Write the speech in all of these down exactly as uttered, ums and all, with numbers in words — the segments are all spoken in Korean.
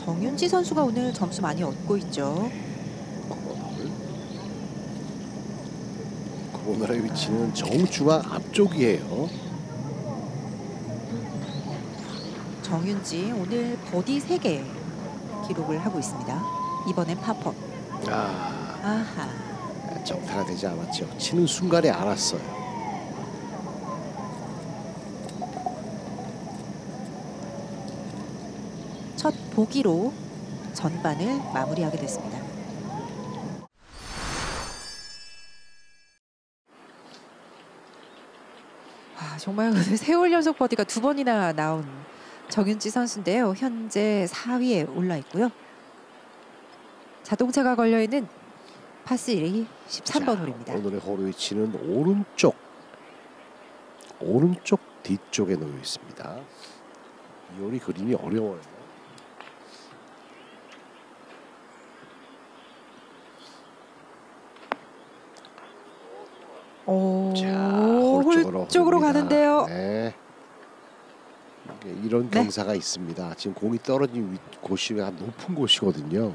정윤지 선수가 오늘 점수 많이 얻고 있죠. 코너의 위치는 정중앙 앞쪽이에요. 정윤지 오늘 버디 세 개 기록을 하고 있습니다. 이번엔 파펫. 아, 아하. 정타가 되지 않았죠. 치는 순간에 알았어요. 첫 보기로 전반을 마무리하게 됐습니다. 아, 정말 세월 연속 버디가 두 번이나 나온 정윤지 선수인데요. 현재 사 위에 올라 있고요. 자동차가 걸려있는 파쓰리 십삼 번 자, 홀입니다. 오늘의 홀 위치는 오른쪽 오른쪽 뒤쪽에 놓여 있습니다. 이 홀이 그림이 어려워요. 오, 자, 홀 쪽으로, 홀 쪽으로 가는데요. 네. 이런 네. 경사가 있습니다. 지금 공이 떨어진 곳이 높은 곳이거든요.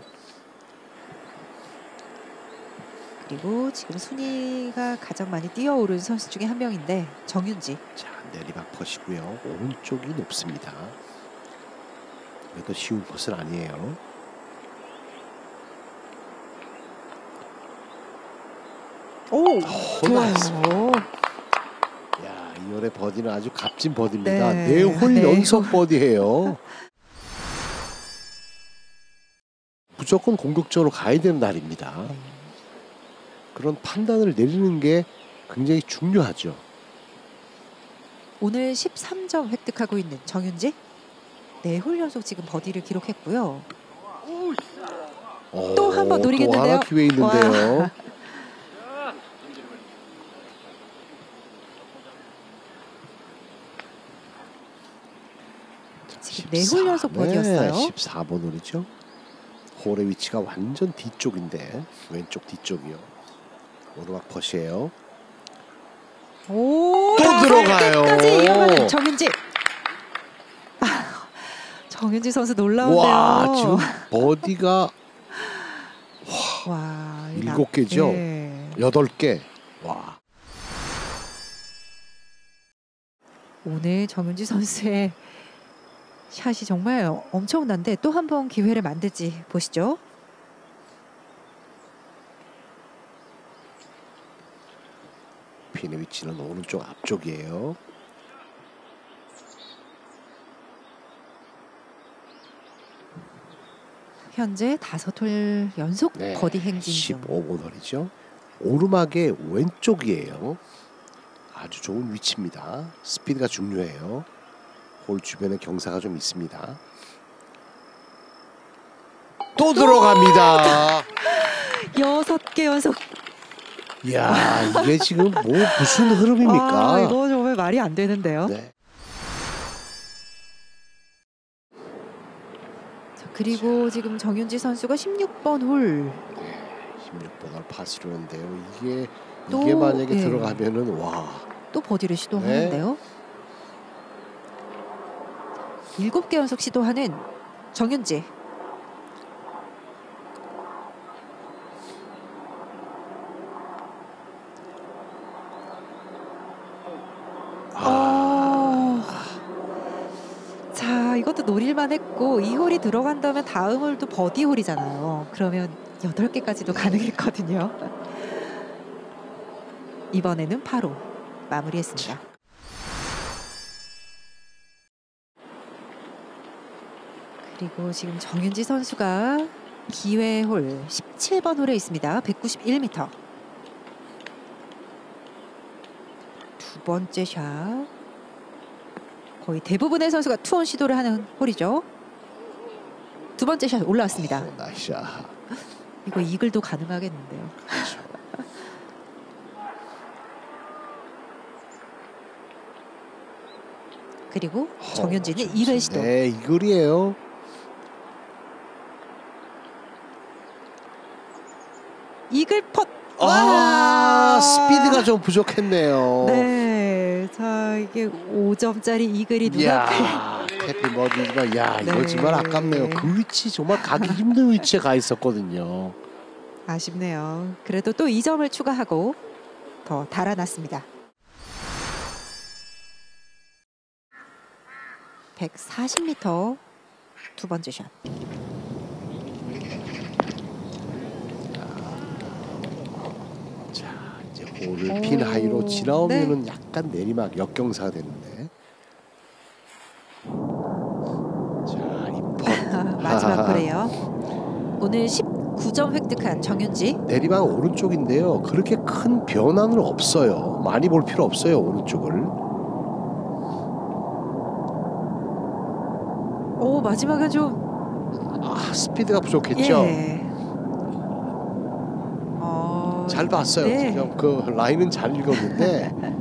그리고 지금 순위가 가장 많이 뛰어오른 선수 중에 한 명인데 정윤지. 자, 내리막 퍼시고요. 오른쪽이 높습니다. 그래도 쉬운 퍼스는 아니에요. 오, 좋아요. 야, 이 홀의 버디는 아주 값진 버디입니다. 네, 네 홀 네 연속 홀. 버디예요. 무조건 공격적으로 가야 되는 날입니다. 네. 그런 판단을 내리는 게 굉장히 중요하죠. 오늘 십삼 점 획득하고 있는 정윤지. 네 홀 연속 지금 버디를 기록했고요. 또 한 번 노리겠는데요. 또 하나 기회 있는데요. 와. 지금 네 홀 연속 버디였어요. 네, 십사 번 홀이죠. 홀의 위치가 완전 뒤쪽인데 왼쪽 뒤쪽이요. 오르막 퍼시예요. 오, 또 들어가요. 끝까지 이어가는 정윤지. 아, 정윤지 선수 놀라운데요. 와, 지금 버디가 와, 일곱 개죠. 네. 여덟 개. 와. 오늘 정윤지 선수의 샷이 정말 엄청난데 또 한 번 기회를 만들지 보시죠. 핀의 위치는 오른쪽 앞쪽이에요. 현재 다섯 홀 연속 네, 버디 행진 중. 십오 번 홀이죠. 오르막의 왼쪽이에요. 아주 좋은 위치입니다. 스피드가 중요해요. 홀 주변에 경사가 좀 있습니다. 또 들어갑니다. 여섯 개 연속. 이야, 이게 지금 뭐 무슨 흐름입니까? 아, 이거 정말 말이 안 되는데요. 네. 자, 그리고 지금 정윤지 선수가 십육 번 홀. 십육 번 홀 파스로인데요. 이게 또, 이게 만약에 예. 들어가면은 와. 또 버디를 시도하는데요. 네. 일곱 개 연속 시도하는 정윤지. 아. 어... 자, 이것도 노릴만 했고 이 홀이 들어간다면 다음 홀도 버디 홀이잖아요. 그러면 여덟 개까지도 가능했거든요. 이번에는 파로 마무리했습니다. 그리고 지금 정윤지 선수가 기회 홀 십칠 번 홀에 있습니다. 백구십일 미터. 두 번째 샷. 거의 대부분의 선수가 투혼 시도를 하는 홀이죠. 두 번째 샷 올라왔습니다. 오, 나이스 샷. 이거 이글도 가능하겠는데요. 그렇죠. 그리고 어, 정윤지는 이글 시도. 네, 이글이에요. 이글 펫. 아, 와! 스피드가 좀 부족했네요. 네, 자 이게 오 점짜리 이글이 눈앞에. 이야, 해피 버디지만 야 네. 이거지만 아깝네요. 그 위치 정말 가기 힘든 위치에 가 있었거든요. 아쉽네요. 그래도 또 이 점을 추가하고 더 달아났습니다. 백사십 미터 두 번째 샷. 자 이제 홀을 오, 핀 하이로 지나오면은 약간 내리막 역경사가 되는데. 자 이퍼 마지막 홀이에요. 오늘 십구 점 획득한 정윤지. 내리막 오른쪽인데요. 그렇게 큰 변화는 없어요. 많이 볼 필요 없어요 오른쪽을. 오 마지막은 좀 아 스피드가 부족했죠. 예. 어, 잘 봤어요. 네. 그냥 그 라인은 잘 읽었는데